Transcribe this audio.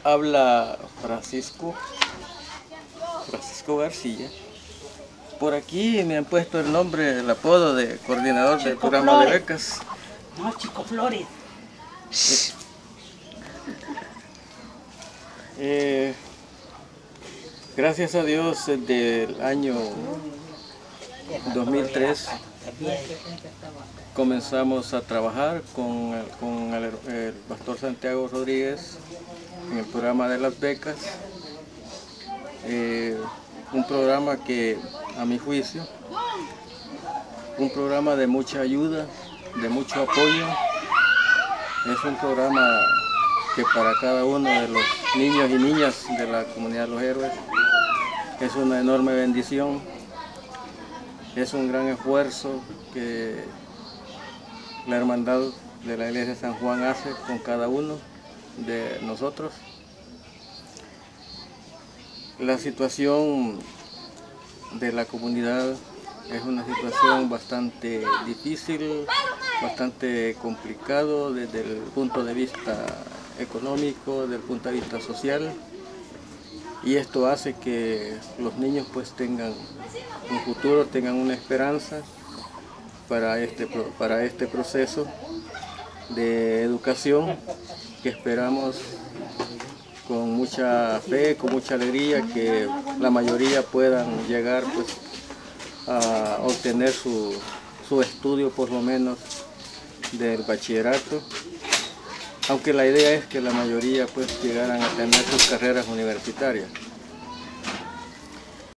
Habla Francisco García. Por aquí me han puesto el nombre, el apodo de coordinador del programa Flores. de becas. No, Chico Flores. Gracias a Dios, desde el año 2003 comenzamos a trabajar con el pastor Santiago Rodríguez en el programa de las becas. Un programa que, a mi juicio, un programa de mucha ayuda, de mucho apoyo. Es un programa que para cada uno de los niños y niñas de la comunidad de Los Héroes es una enorme bendición. Es un gran esfuerzo que la hermandad de la Iglesia de San Juan hace con cada uno de nosotros. La situación de la comunidad es una situación bastante difícil, bastante complicado desde el punto de vista económico, desde el punto de vista social, y esto hace que los niños pues tengan un futuro, tengan una esperanza para este proceso de educación que esperamos con mucha fe, con mucha alegría, que la mayoría puedan llegar pues a obtener su estudio, por lo menos del bachillerato, aunque la idea es que la mayoría pues llegaran a tener sus carreras universitarias.